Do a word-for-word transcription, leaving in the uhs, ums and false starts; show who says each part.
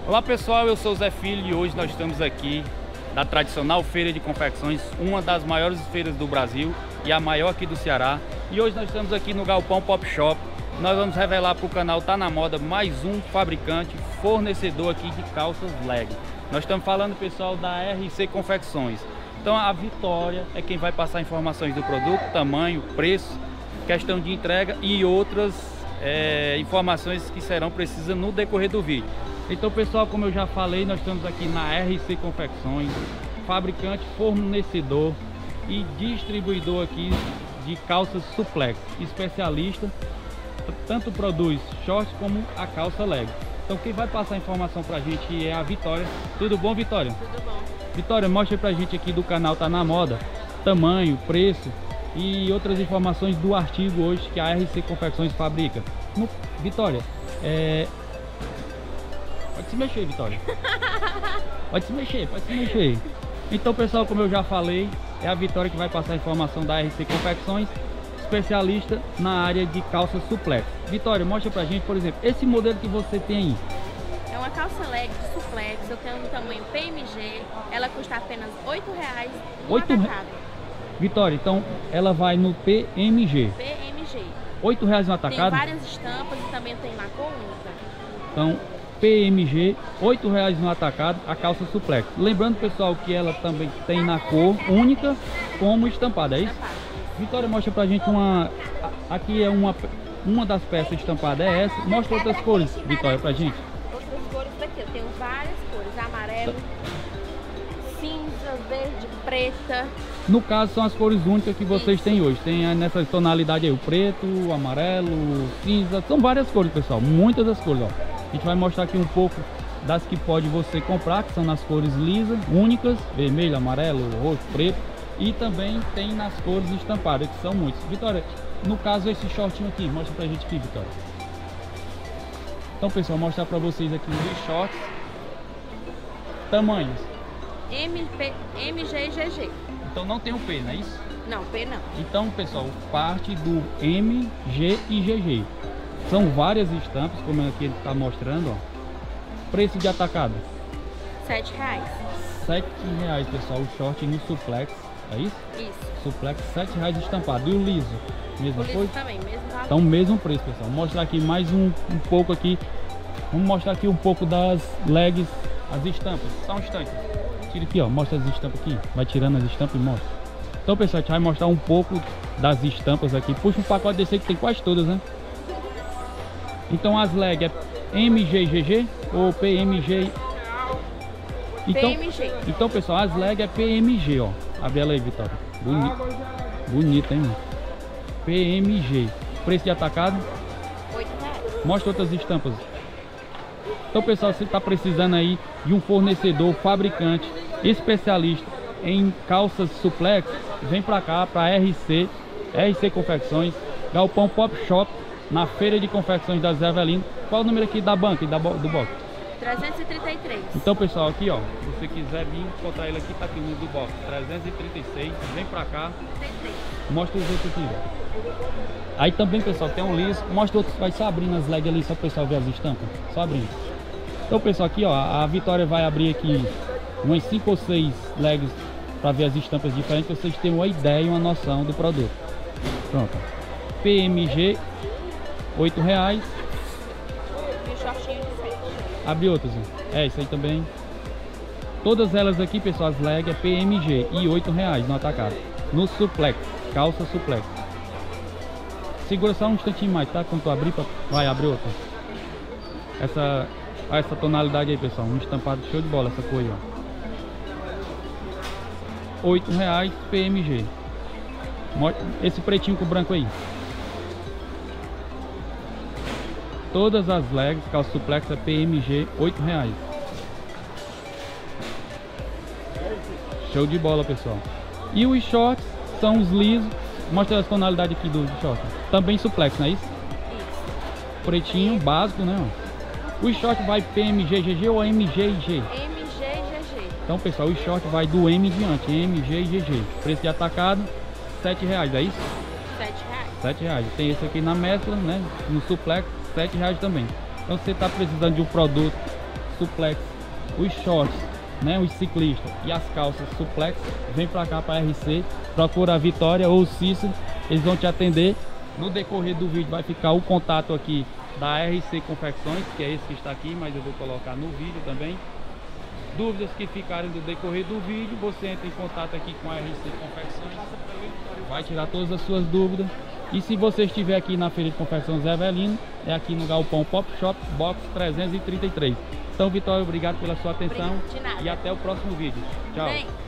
Speaker 1: Olá pessoal, eu sou o Zé Filho e hoje nós estamos aqui na tradicional Feira de Confecções, uma das maiores feiras do Brasil e a maior aqui do Ceará. E hoje nós estamos aqui no Galpão Pop Shop. Nós vamos revelar para o canal Tá Na Moda mais um fabricante, fornecedor aqui de calças leg. Nós estamos falando, pessoal, da R C Confecções. Então a Vitória é quem vai passar informações do produto, tamanho, preço, questão de entrega e outras é, informações que serão precisas no decorrer do vídeo. Então, pessoal, como eu já falei, nós estamos aqui na R C Confecções, fabricante, fornecedor e distribuidor aqui de calças suplex, especialista, tanto produz shorts como a calça leg. Então quem vai passar a informação pra gente é a Vitória. Tudo bom, Vitória?
Speaker 2: Tudo bom. Vitória,
Speaker 1: mostra pra gente aqui do canal Tá Na Moda, tamanho, preço e outras informações do artigo hoje que a R C Confecções fabrica. No, Vitória, é... pode se mexer, Vitória. Pode se mexer, pode se mexer. Então, pessoal, como eu já falei, é a Vitória que vai passar a informação da R C Confecções, especialista na área de calça suplex. Vitória, mostra pra gente, por exemplo, esse modelo que você tem aí.
Speaker 2: É uma calça leg de suplex, eu tenho um tamanho P M G, ela custa apenas oito reais no atacado.
Speaker 1: Vitória, então ela vai no P M G.
Speaker 2: P M G.
Speaker 1: oito reais no atacado?
Speaker 2: Tem várias estampas e também tem na cor única.
Speaker 1: Então, P M G, oito reais no atacado, a calça suplex. Lembrando, pessoal, que ela também tem na cor única como estampada, é isso?
Speaker 2: Estampada.
Speaker 1: Vitória, mostra pra gente uma... Aqui é uma, uma das peças estampada, é essa. Mostra outras cores, Vitória, pra gente.
Speaker 2: Outras cores daqui, eu tenho várias cores, amarelo, cinza, verde, preta.
Speaker 1: No caso, são as cores únicas que vocês têm hoje. Tem nessa tonalidade aí, o preto, o amarelo, o cinza. São várias cores, pessoal, muitas das cores, ó. A gente vai mostrar aqui um pouco das que pode você comprar, que são nas cores lisas, únicas, vermelho, amarelo, roxo, preto. E também tem nas cores estampadas, que são muitas. Vitória, no caso esse shortinho aqui, mostra pra gente aqui, Vitória. Então, pessoal, vou mostrar pra vocês aqui os shorts. Tamanhos.
Speaker 2: M, P, M, G e G G.
Speaker 1: Então não tem o P, não é isso?
Speaker 2: Não, P não.
Speaker 1: Então, pessoal, parte do M, G e G G. São várias estampas, como aqui ele está mostrando, ó. Preço de atacado?
Speaker 2: sete reais.
Speaker 1: sete reais, pessoal, o short no suplex, é isso?
Speaker 2: Isso.
Speaker 1: Suplex, sete reais estampado. E o liso? Mesma
Speaker 2: o liso
Speaker 1: coisa?
Speaker 2: também, mesmo valor.
Speaker 1: Então, mesmo preço, pessoal. Vou mostrar aqui mais um, um pouco aqui. Vamos mostrar aqui um pouco das legs, as estampas. Só um instante. Tira aqui, ó. Mostra as estampas aqui. Vai tirando as estampas e mostra. Então, pessoal, a gente vai mostrar um pouco das estampas aqui. Puxa um pacote desse aí que tem quase todas, né? Então, as legs é M G G G ou P M G? Então,
Speaker 2: P M G.
Speaker 1: Então, pessoal, as legs é P M G, ó. Abre ela aí, Vitória. Bonito. Bonita, hein? P M G. Preço de atacado?
Speaker 2: oito reais.
Speaker 1: Mostra outras estampas. Então, pessoal, você está precisando aí de um fornecedor, fabricante, especialista em calças suplex, vem pra cá, pra R C, R C Confecções, Galpão Pop Shop, na Feira de Confecções da Zé Avelino. Qual o número aqui da banca e da, do box?
Speaker 2: trezentos e trinta e três.
Speaker 1: Então, pessoal, aqui, ó, se você quiser vir encontrar ele aqui, tá aqui no do box, trezentos e trinta e seis, vem pra cá, mostra os outros aqui, ó. Aí também, pessoal, tem um liso, mostra outros, vai só abrindo as legs ali, só o pessoal ver as estampas, só abrindo. Então, pessoal, aqui, ó, a Vitória vai abrir aqui umas cinco ou seis legs para ver as estampas diferentes, para vocês terem uma ideia e uma noção do produto. Pronto. P M G, oito reais.
Speaker 2: E o shortinho de sete.
Speaker 1: Abre outras, ó. É, isso aí também. Todas elas aqui, pessoal, as legs é P M G e oito reais no atacado. No suplex, calça suplex. Segura só um instantinho mais, tá? Quando tu abrir, pra... vai abrir outra. Essa... essa tonalidade aí, pessoal, um estampado show de bola, essa cor aí, ó. oito reais P M G. Esse pretinho com branco aí. Todas as legs, calça suplex é P M G, oito reais. Show de bola, pessoal. E os shorts são os lisos. Mostra as tonalidades aqui do short. Também suplex, não é isso?
Speaker 2: Isso.
Speaker 1: Pretinho, básico, né? Ó. O short vai P M G G G ou M G e G?
Speaker 2: M G e G G.
Speaker 1: Então, pessoal, o short vai do M em diante, M, G e G G. Preço de atacado, sete reais, é isso?
Speaker 2: sete reais.
Speaker 1: sete reais. Tem esse aqui na mescla, né? No suplex, sete reais também. Então, se você está precisando de um produto suplex, os shorts, né, os ciclistas e as calças suplex, vem pra cá pra R C, procura a Vitória ou o Cícero, eles vão te atender. No decorrer do vídeo vai ficar o contato aqui da R C Confecções, que é esse que está aqui, mas eu vou colocar no vídeo também. Dúvidas que ficarem do decorrer do vídeo, você entra em contato aqui com a R C Confecções, vai tirar todas as suas dúvidas. E se você estiver aqui na Feira de Confecções Zé Avelino, é aqui no Galpão Pop Shop, box trezentos e trinta e três. Então, Vitória, obrigado pela sua atenção e até o próximo vídeo. Tchau! Bem.